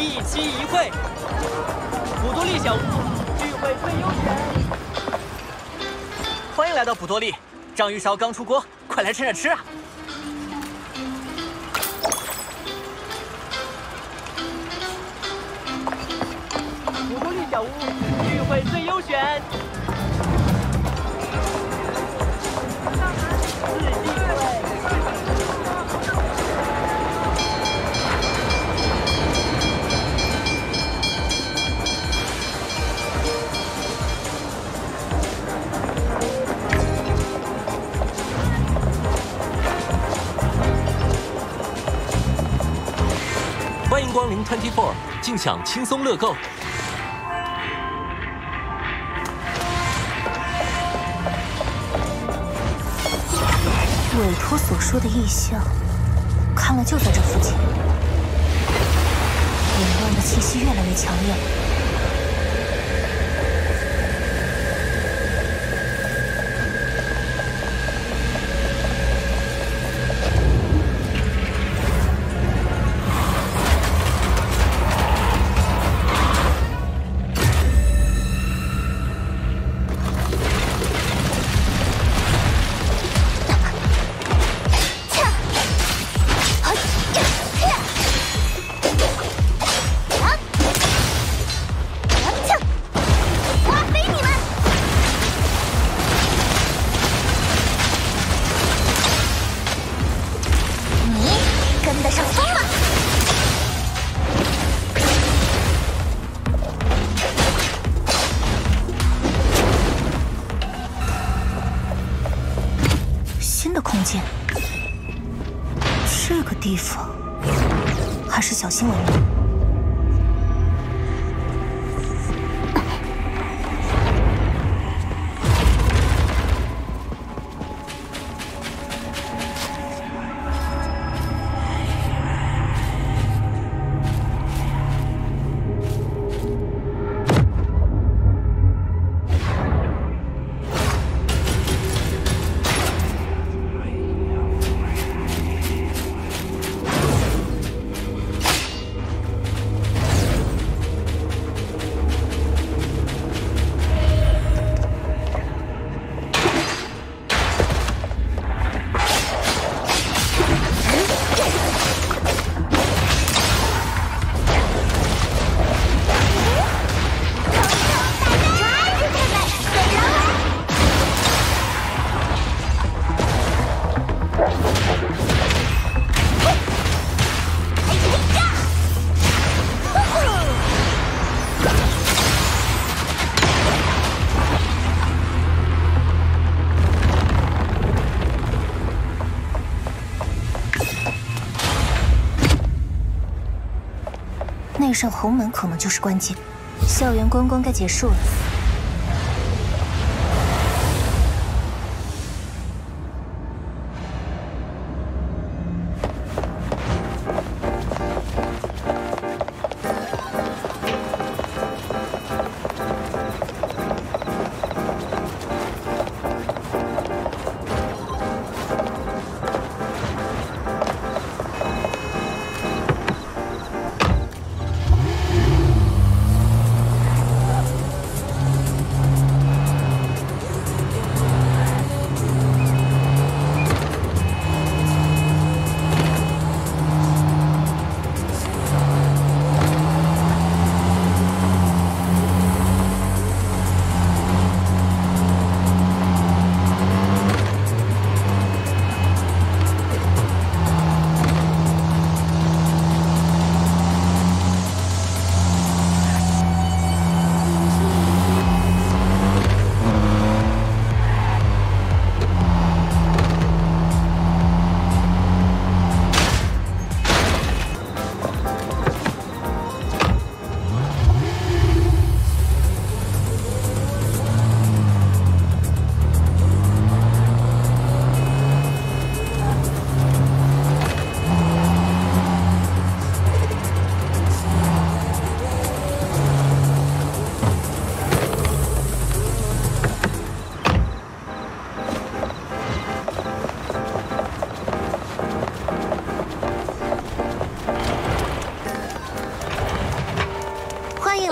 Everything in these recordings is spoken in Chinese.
一期一会，普多利小屋聚会最优选。欢迎来到普多利，章鱼烧刚出锅，快来趁热吃啊！普多利小屋聚会最优选。 欢迎光临24，尽享轻松乐购。 委托所说的异象，看来就在这附近。紊乱的气息越来越强烈了。 这个地方还是小心为妙。那扇红门可能就是关键。校园观光该结束了。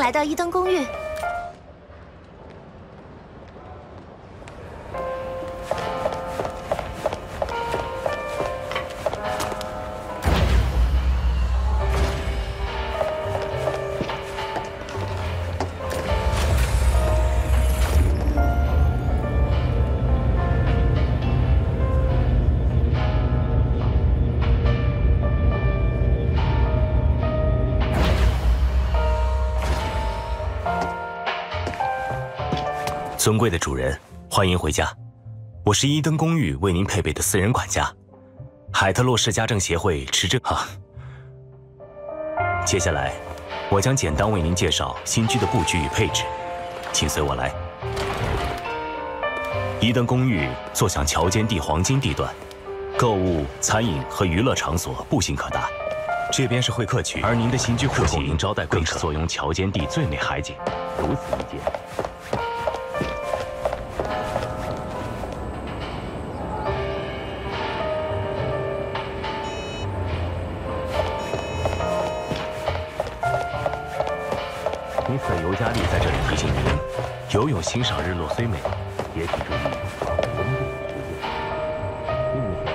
来到一灯公寓。 尊贵的主人，欢迎回家。我是一灯公寓为您配备的私人管家，海特洛市家政协会持证啊。接下来，我将简单为您介绍新居的布局与配置，请随我来。一灯公寓坐向桥间地黄金地段，购物、餐饮和娱乐场所步行可达。这边是会客区，而您的新居户型您招待更是坐拥桥间地最美海景，如此一间。 因此，尤加利在这里提醒您：游泳欣赏日落虽美，也请注意保持温度时间。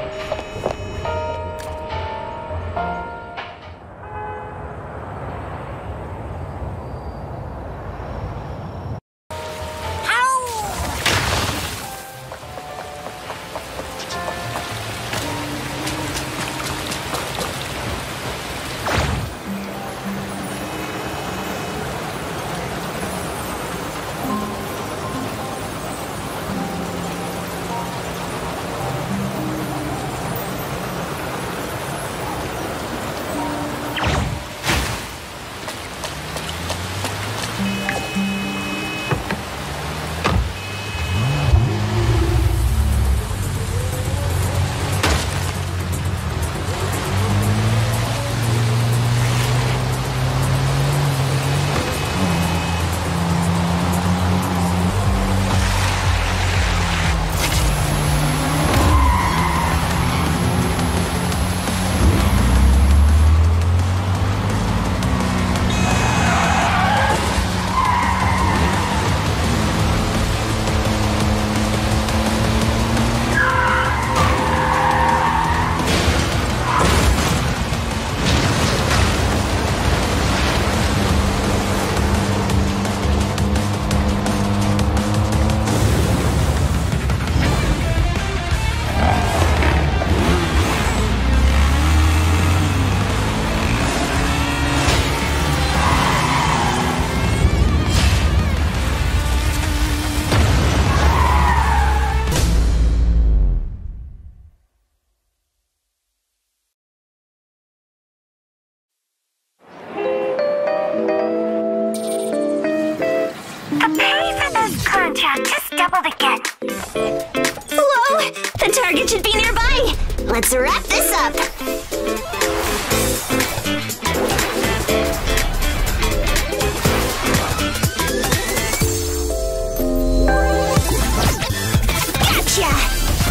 Hello? The target should be nearby! Let's wrap this up! Gotcha!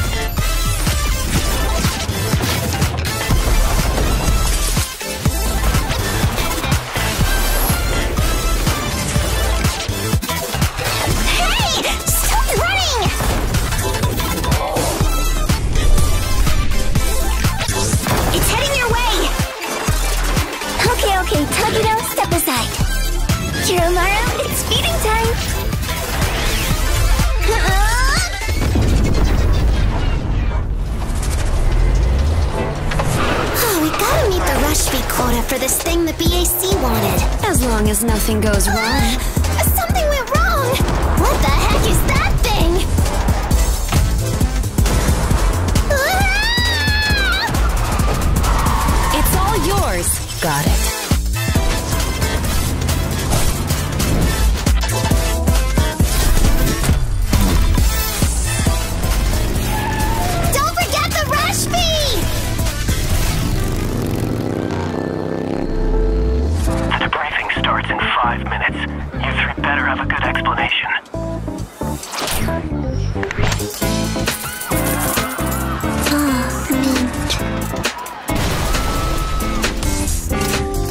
For this thing the BAC wanted. As long as nothing goes wrong. Something went wrong! What the heck is that thing? It's all yours. Got it. Don't forget the rush fee! The debriefing starts in 5 minutes. You three better have a good explanation. Oh, mint.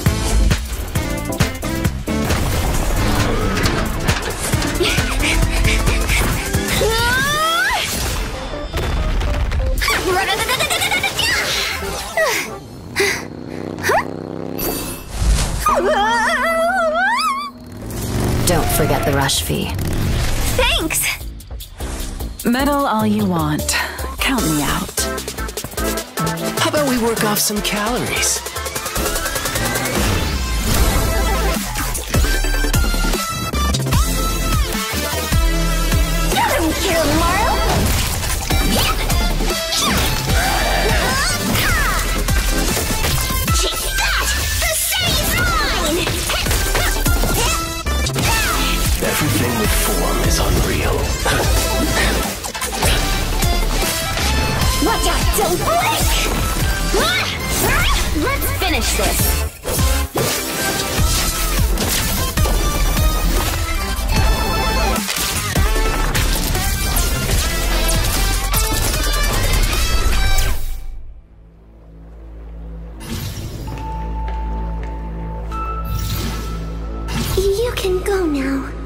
forget the rush fee. Thanks! Meddle all you want. Count me out. How about we work off some calories? Kill tomorrow? Take that! The city's mine! Everything with form is unreal. Watch out, don't blink! Let's finish this. You can go now.